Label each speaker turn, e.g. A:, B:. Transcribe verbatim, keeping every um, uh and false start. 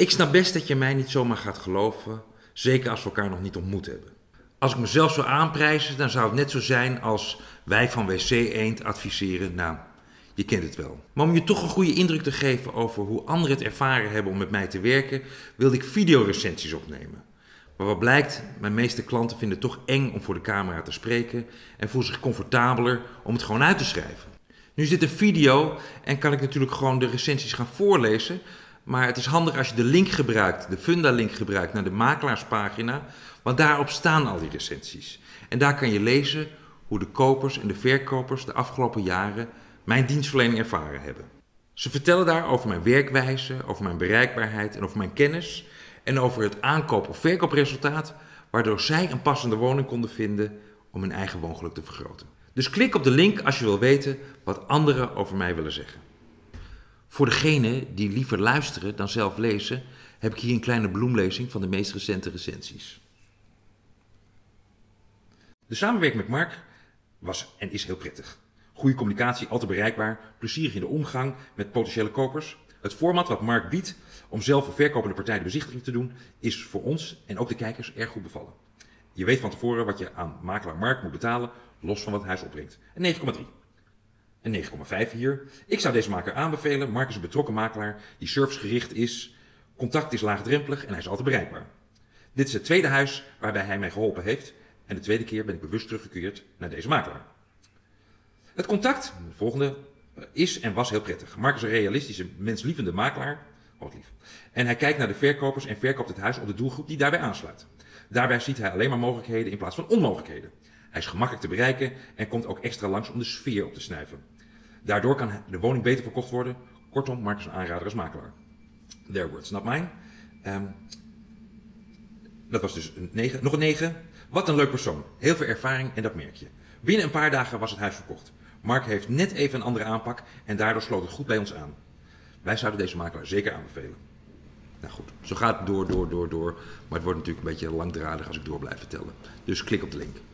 A: Ik snap best dat je mij niet zomaar gaat geloven, zeker als we elkaar nog niet ontmoet hebben. Als ik mezelf zou aanprijzen, dan zou het net zo zijn als wij van W C Eend adviseren, nou, je kent het wel. Maar om je toch een goede indruk te geven over hoe anderen het ervaren hebben om met mij te werken, wilde ik videorecensies opnemen. Maar wat blijkt, mijn meeste klanten vinden het toch eng om voor de camera te spreken en voelen zich comfortabeler om het gewoon uit te schrijven. Nu is dit een video en kan ik natuurlijk gewoon de recensies gaan voorlezen, maar het is handig als je de link gebruikt, de Funda-link gebruikt naar de makelaarspagina, want daarop staan al die recensies. En daar kan je lezen hoe de kopers en de verkopers de afgelopen jaren mijn dienstverlening ervaren hebben. Ze vertellen daar over mijn werkwijze, over mijn bereikbaarheid en over mijn kennis en over het aankoop- of verkoopresultaat, waardoor zij een passende woning konden vinden om hun eigen woongeluk te vergroten. Dus klik op de link als je wil weten wat anderen over mij willen zeggen. Voor degenen die liever luisteren dan zelf lezen, heb ik hier een kleine bloemlezing van de meest recente recensies. De samenwerking met Mark was en is heel prettig. Goede communicatie, altijd bereikbaar, plezierig in de omgang met potentiële kopers. Het format wat Mark biedt om zelf voor verkopende partij de bezichtiging te doen, is voor ons en ook de kijkers erg goed bevallen. Je weet van tevoren wat je aan makelaar Mark moet betalen, los van wat het huis opbrengt. Een negen komma drie. Een negen komma vijf hier. Ik zou deze makelaar aanbevelen. Mark is een betrokken makelaar die servicegericht is. Contact is laagdrempelig en hij is altijd bereikbaar. Dit is het tweede huis waarbij hij mij geholpen heeft. En de tweede keer ben ik bewust teruggekeerd naar deze makelaar. Het contact, de volgende, is en was heel prettig. Mark is een realistische, menslievende makelaar. Oh, lief. En hij kijkt naar de verkopers en verkoopt het huis op de doelgroep die daarbij aansluit. Daarbij ziet hij alleen maar mogelijkheden in plaats van onmogelijkheden. Hij is gemakkelijk te bereiken en komt ook extra langs om de sfeer op te snuiven. Daardoor kan de woning beter verkocht worden. Kortom, Mark is een aanrader als makelaar. Their words, not mine. Um, dat was dus een negen. Nog een negen. Wat een leuk persoon. Heel veel ervaring en dat merk je. Binnen een paar dagen was het huis verkocht. Mark heeft net even een andere aanpak en daardoor sloot het goed bij ons aan. Wij zouden deze makelaar zeker aanbevelen. Nou goed, zo gaat het door, door, door, door. Maar het wordt natuurlijk een beetje langdradig als ik door blijf vertellen. Dus klik op de link.